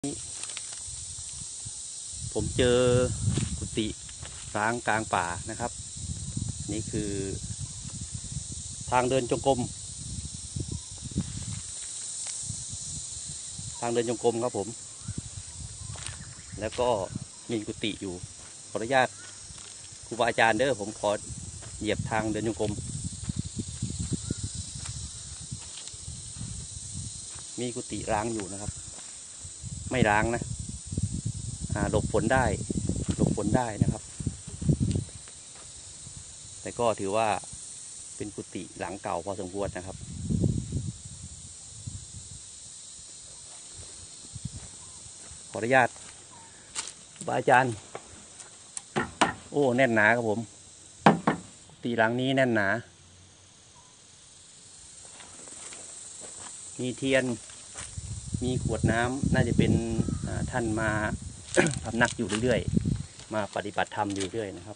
ผมเจอกุฏิร้างกลางป่านะครับ นี่คือทางเดินจงกรมครับผม แล้วก็มีกุฏิอยู่ขออนุญาตครูบาอาจารย์เด้อผมขอเหยียบทางเดินจงกรมมีกุฏิร้างอยู่นะครับ ไม่ร้างนะหลบฝนได้นะครับ แต่ก็ถือว่าเป็นกุฏิหลังเก่าพอสมควรนะครับขออนุญาตอาจารย์โอ้แน่นหนาครับผมกุฏิหลังนี้แน่นหนามีเทียนมีขวดน้ำน่าจะเป็นท่านมา พำนักอยู่เรื่อยๆมาปฏิบัติธรรมอยู่เรื่อยนะครับ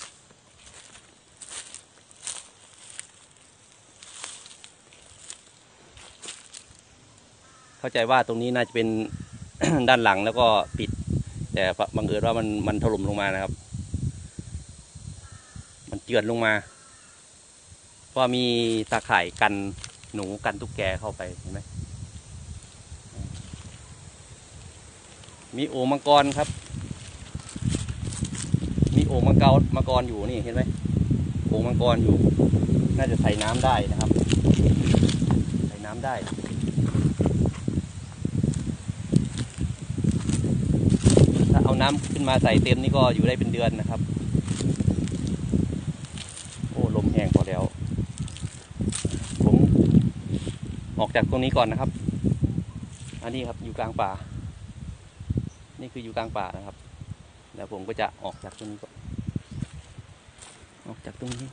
เข้าใจว่าตรงนี้น่าจะเป็น ด้านหลังแล้วก็ปิดแต่บังเอิญว่ามันถล่มลงมานะครับมันเจือนลงมาเพราะมีตาข่ายกันหนูกันตุ๊กแกเข้าไปเห็นไหมมีโอ่งมังกรครับมีโอ่งมังกรอยู่นี่เห็นไหมโอ่งมังกรอยู่น่าจะใส่น้ำได้นะครับใส่น้ำได้ถ้าเอาน้ำขึ้นมาใส่เต็มนี่ก็อยู่ได้เป็นเดือนนะครับโอ้ลมแห้งพอแล้วผมออกจากตรงนี้ก่อนนะครับอันนี้ครับอยู่กลางป่านี่คืออยู่กลางป่านะครับแล้วผมก็จะออกจากตรงนี้ก่อนออกจากตรงนี้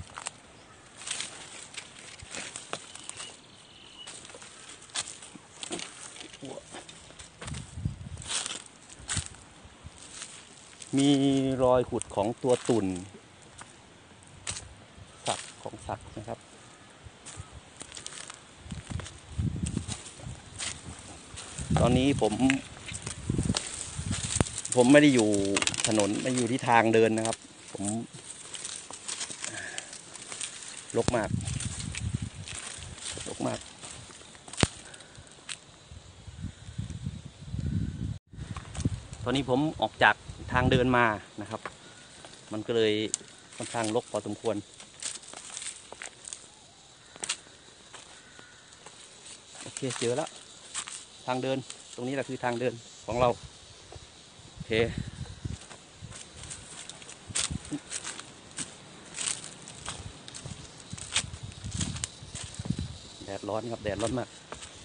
มีรอยขุดของตัวตุ่นสัตว์นะครับตอนนี้ผมไม่ได้อยู่ถนนไม่อยู่ที่ทางเดินนะครับผมรกมากตอนนี้ผมออกจากทางเดินมานะครับมันก็เลยค่อนข้างรกพอสมควรโอเคเจอแล้วทางเดินตรงนี้แหละคือทางเดินของเราโอเคแดดร้อนครับแดดร้อนมาก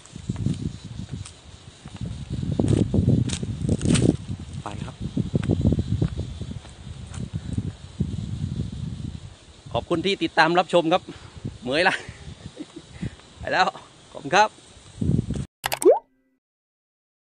ไปครับขอบคุณที่ติดตามรับชมครับเหมยละไปแล้วขอบคุณครับ